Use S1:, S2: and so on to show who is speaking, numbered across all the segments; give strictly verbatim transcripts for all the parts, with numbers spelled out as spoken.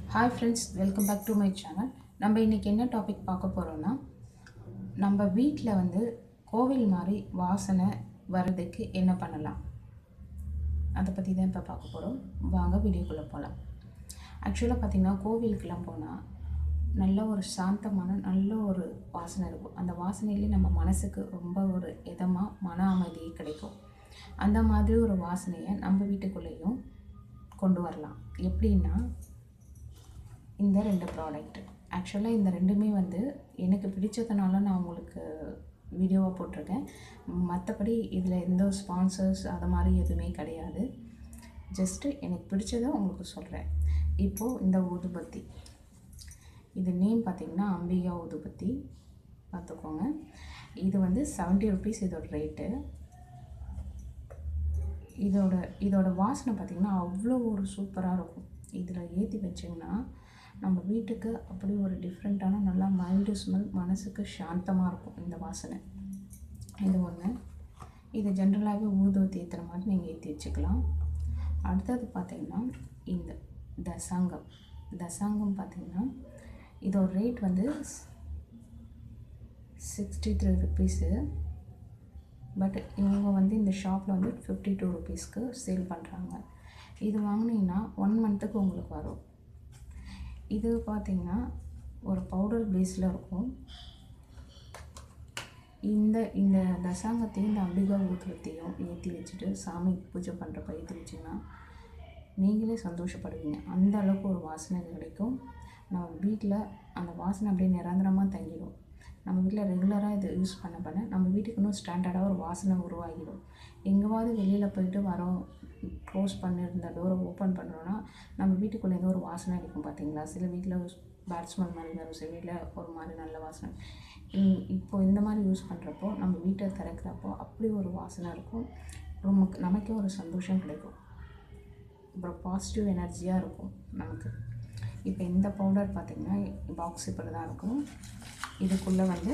S1: Hi friends, welcome back to my channel. நம்ம இன்னைக்கு என்ன டாபிக் பார்க்க போறோம்னா நம்ம வீட்ல வந்து கோவில் மாதிரி வாசனை வரதுக்கு என்ன பண்ணலாம் அத பத்தி தான் இப்ப பார்க்க போறோம். வாங்க வீடியோக்குள்ள போலாம். ஆக்சுவலா பாத்தீங்கன்னா கோவிலுக்குலாம் போனா நல்ல ஒரு சாந்தமான நல்ல ஒரு வாசனை இருக்கும். அந்த வாசனையிலே நம்ம மனசுக்கு ரொம்ப ஒரு இதமா மன அமைதி கிடைக்கும். அந்த மாதிரி ஒரு வாசனையை நம்ம வீட்டுக்குள்ளேயும் கொண்டு வரலாம். எப்படின்னா இந்த ரெண்டு ப்ராடக்ட் ஆக்சுவலாக இந்த ரெண்டுமே வந்து எனக்கு பிடிச்சதுனால நான் உங்களுக்கு வீடியோவாக போட்டிருக்கேன். மற்றபடி இதில் எந்த ஸ்பான்சர்ஸ் அது மாதிரி எதுவுமே கிடையாது. ஜஸ்ட்டு எனக்கு பிடிச்சதை உங்களுக்கு சொல்கிறேன். இப்போது இந்த ஊதுபத்தி இது நேம் பார்த்திங்கன்னா அம்பிகா ஊதுபத்தி பார்த்துக்கோங்க. இது வந்து செவன்ட்டி ருபீஸ் இதோட ரேட்டு. இதோட இதோட வாசனை பார்த்திங்கன்னா அவ்வளோ ஒரு சூப்பராக இருக்கும். இதில் ஏற்றி வச்சிங்கன்னா நம்ம வீட்டுக்கு அப்படி ஒரு டிஃப்ரெண்ட்டான நல்லா மைல்டு ஸ்மெல், மனசுக்கு சாந்தமாக இருக்கும் இந்த வாசனை. இது ஒன்று. இது ஜென்ரலாகவே ஊதுவத்தி ஏற்றுற மாதிரி நீங்கள் ஏற்றி வச்சுக்கலாம். அடுத்தது பார்த்திங்கன்னா இந்த தசாங்கம் தசாங்கம் பார்த்திங்கன்னா இதோட ரேட் வந்து சிக்ஸ்டி த்ரீ ருபீஸு. பட் இவங்க வந்து இந்த ஷாப்பில் வந்து ஃபிஃப்டி டூ ருபீஸ்க்கு சேல் பண்ணுறாங்க. இது வாங்கினீங்கன்னா ஒன் மந்த்துக்கு உங்களுக்கு வரும். இது பார்த்திங்கன்னா ஒரு பவுடர் பேஸில் இருக்கும். இந்த இந்த தசாங்கத்தையும் இந்த அம்பிகா ஊதுவத்தியும் ஏற்றி வச்சுட்டு சாமி பூஜை பண்ணுறப்ப ஏற்றி வச்சிங்கன்னா நீங்களே சந்தோஷப்படுவீங்க. அந்த அளவுக்கு ஒரு வாசனை கிடைக்கும். நம்ம வீட்டில் அந்த வாசனை அப்படியே நிரந்தரமாக தங்கிடும். நம்ம வீட்டில் ரெகுலராக இது யூஸ் பண்ண பண்ண நம்ம வீட்டுக்கு இன்னும் ஸ்டாண்டர்டாக ஒரு வாசனை உருவாகிடும். எங்கேவாவது வெளியில் போயிட்டு வரோம், க்ளோஸ் பண்ணியிருந்த டோரை ஓப்பன் பண்ணுறோன்னா நம்ம வீட்டுக்குள்ளே ஏதோ ஒரு வாசனை அடிக்கும் பார்த்தீங்களா? சில வீட்டில் பேட் ஸ்மெல் மாதிரி வரும், சில வீட்டில் ஒரு மாதிரி நல்ல வாசனை. இப்போது இந்த மாதிரி யூஸ் பண்ணுறப்போ நம்ம வீட்டை திறக்கிறப்போ அப்படி ஒரு வாசனை இருக்கும். நமக்கு நமக்கே ஒரு சந்தோஷம் கிடைக்கும். அப்புறம் பாசிட்டிவ் எனர்ஜியாக இருக்கும் நமக்கு. இப்போ இந்த பவுடர் பார்த்திங்கன்னா பாக்ஸ் இப்படி தான் இருக்கும். இதுக்குள்ளே வந்து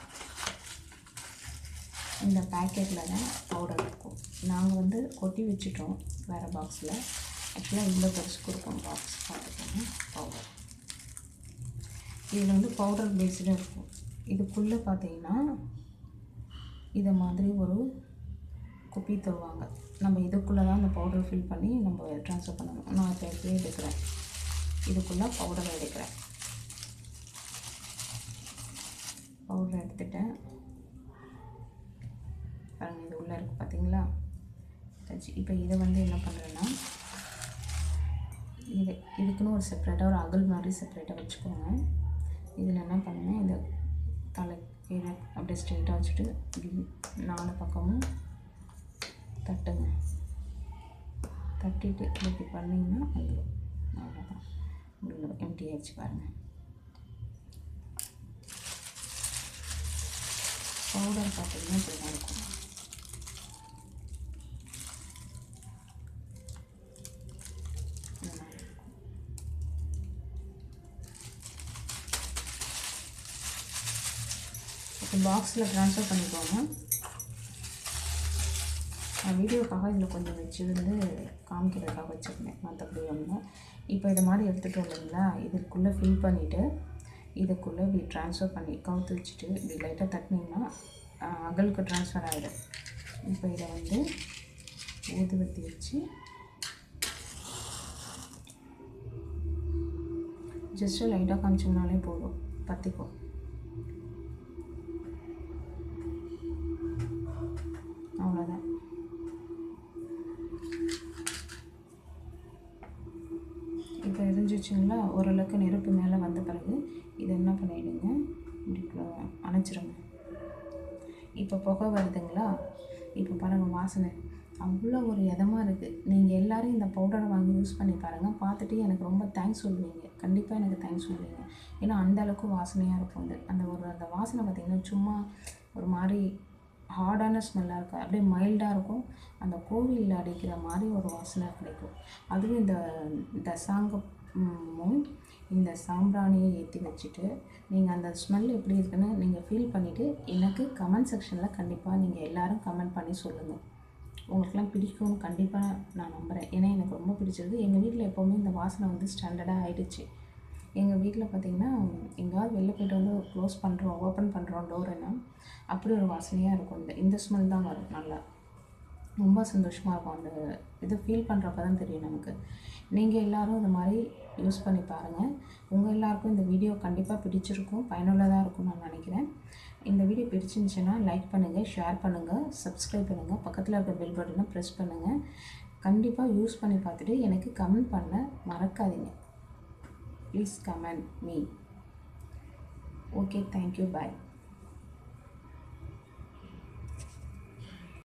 S1: இந்த பேக்கெட்டில் தான் பவுடர் இருக்கும். நாங்கள் வந்து கொட்டி வச்சுட்டோம் வேறு பாக்ஸில். ஆக்சுவலாக இவ்வளோ பெருசு கொடுக்கும் பாக்ஸ் பார்த்துக்கோங்க. பவுடர் இதில் வந்து பவுடர் பேஸில் இருக்கும். இதுக்குள்ளே பார்த்தீங்கன்னா இதை மாதிரி ஒரு குப்பி தருவாங்க. நம்ம இதுக்குள்ளே தான் அந்த பவுடர் ஃபில் பண்ணி நம்ம ட்ரான்ஸ்ஃபர் பண்ணணும். நான் இப்போ எப்படி எடுக்கிறேன், இதுக்குள்ளே பவுடரை எடுக்கிறேன். பவுடர் எடுத்துட்டேன் பாருங்கள், இது உள்ளே இருக்குது பார்த்தீங்களா? இப்போ இதை வந்து என்ன பண்ணுறேன்னா இது இதுக்குன்னு ஒரு செப்பரேட்டாக ஒரு அகல் மாதிரி செப்பரேட்டாக வச்சுக்கோங்க. இதில் என்ன பண்ணுங்கள், இந்த தலை கீழே அப்படியே ஸ்ட்ரெயிட்டாக வச்சுட்டு நாலு பக்கமும் தட்டுங்க. தட்டிட்டு இப்படி பண்ணிங்கன்னா வந்துடும். அவ்வளோதான், உங்களுக்கு எம்டி ஆகிடுச்சு பாருங்கள். பவுடர் பார்த்திங்கன்னா இப்படி தான் இருக்கும். இப்போ பாக்ஸில் ட்ரான்ஸ்ஃபர் பண்ணிக்கோங்க. நான் வீடியோக்காக இதில் கொஞ்சம் வச்சு வந்து காமிக்கிறதுக்காக வச்சுருந்தேன், மற்றபடி ஒன்று. இப்போ இது மாதிரி எடுத்துகிட்டு இல்லைங்களா, இதுக்குள்ளே ஃபில் பண்ணிவிட்டு இதுக்குள்ளே இப்படி ட்ரான்ஸ்ஃபர் பண்ணி கவுத்து வச்சுட்டு இப்படி லைட்டாக தட்டினீங்கன்னா அகலுக்கு ட்ரான்ஸ்ஃபர் ஆகிடும். இப்போ இதை வந்து ஊதுவத்தி வச்சு ஜஸ்ட்டு லைட்டாக காமிச்சிங்கனாலே போதும், பற்றிக்கும். அவ்வளோதான். இப்போ எரிஞ்சிச்சிங்களா, ஓரளவுக்கு நெருப்பு மேலே வந்த பிறகு இதை என்ன பண்ணிவிடுங்க, இப்படி அணைச்சிருங்க. இப்போ புகை வருதுங்களா, இப்போ பாருங்கள் வாசனை அவ்வளோ ஒரு இதமாக இருக்குது. நீங்கள் எல்லோரும் இந்த பவுடரை வாங்கி யூஸ் பண்ணி பாருங்கள். பார்த்துட்டு எனக்கு ரொம்ப தேங்க்ஸ் சொல்லுவீங்க. கண்டிப்பாக எனக்கு தேங்க்ஸ் சொல்லுவீங்க. ஏன்னா அந்தளவுக்கு வாசனையாக இருக்கும். அது அந்த ஒரு அந்த வாசனை பார்த்திங்கன்னா சும்மா ஒரு மாதிரி ஹார்டான ஸ்மெல்லாக இருக்கும், அப்படியே மைல்டாக இருக்கும். அந்த கோவிலில் அடிக்கிற மாதிரி ஒரு வாசனை கிடைக்கும். அதுவும் இந்த தசாங்கமும் இந்த சாம்பிராணியை ஏற்றி வச்சுட்டு நீங்கள் அந்த ஸ்மெல் எப்படி இருக்குன்னு நீங்கள் ஃபீல் பண்ணிவிட்டு எனக்கு கமெண்ட் செக்ஷனில் கண்டிப்பாக நீங்கள் எல்லோரும் கமெண்ட் பண்ணி சொல்லுங்கள். உங்களுக்குலாம் பிடிக்கும்னு கண்டிப்பாக நான் நம்புகிறேன். ஏன்னா எனக்கு ரொம்ப பிடிச்சிருக்கு. எங்கள் வீட்டில் எப்போவுமே இந்த வாசனை வந்து ஸ்டாண்டர்டாக ஆகிடுச்சு. எங்கள் வீட்டில் பார்த்திங்கன்னா எங்கேயாவது வெளில போய்ட்டு வந்து க்ளோஸ் பண்ணுறோம், ஓப்பன் பண்ணுறோம் டோருன்னா அப்படி ஒரு வாசனையாக இருக்கும். இந்த இந்த ஸ்மெல் தான் வரும். நல்லா ரொம்ப சந்தோஷமாக இருக்கும். அந்த இது ஃபீல் பண்ணுறப்ப தான் தெரியும் நமக்கு. நீங்கள் எல்லோரும் இந்த மாதிரி யூஸ் பண்ணி பாருங்கள். உங்கள் எல்லாருக்கும் இந்த வீடியோ கண்டிப்பாக பிடிச்சிருக்கும், பயனுள்ளதாக இருக்கும்னு நான் நினைக்கிறேன். இந்த வீடியோ பிடிச்சிருந்துச்சுன்னா லைக் பண்ணுங்கள், ஷேர் பண்ணுங்கள், சப்ஸ்கிரைப் பண்ணுங்கள், பக்கத்தில் இருக்க பெல் பட்டனை ப்ரெஸ் பண்ணுங்கள். கண்டிப்பாக யூஸ் பண்ணி பார்த்துட்டு எனக்கு கமெண்ட் பண்ண மறக்காதீங்க. Please comment me. Okay, thank you, bye.